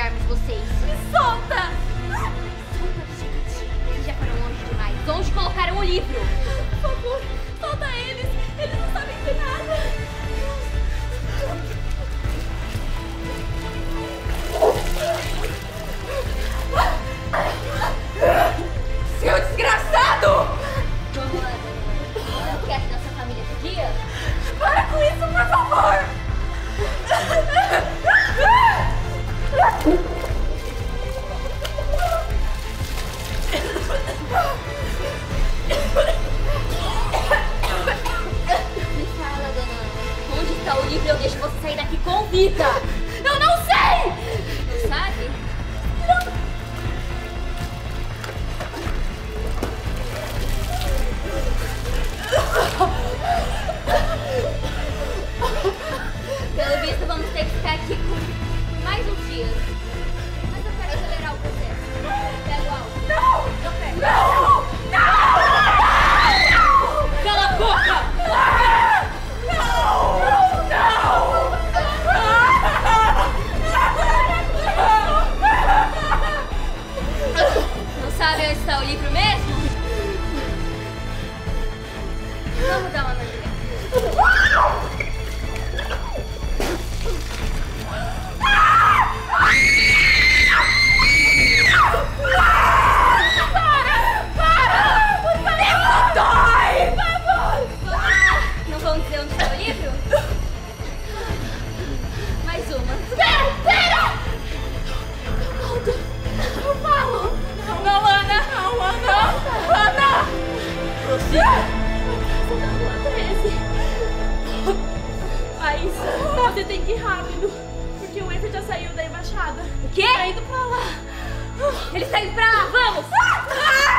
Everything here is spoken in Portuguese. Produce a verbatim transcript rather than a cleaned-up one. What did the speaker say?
pegarmos vocês. Me solta! Solta, gente. Eles já foram longe demais. Onde colocaram o livro? Por favor, solta eles. Eles não sabem de nada. Seu desgraçado! Vamos lá, Daniela. Não quer que nossa família judia? Para com isso, por favor! Me fala, Dana. Onde está o livro? Eu deixo você sair daqui com vida. Eu não sei! Não sabe? Pelo visto, vamos ter que ficar aqui por, por mais uns dias. Mas eu quero acelerar o processo. Pega o álcool. Não! Eu pego. Não! Não! Cala a boca! Não! Não! Não sabe onde está o livro mesmo? Vamos dar uma mergulhada. Não vão dizer onde está o livro? Mais uma. Espera! Espera! Eu falo! Não, não, Ana! Não, Ana! Ana! Você tá rua treze. Aissa, você tem que ir rápido. Porque o Enfer já saiu da embaixada. O quê? Tá indo pra lá. Ele está indo pra lá, vamos! Ah!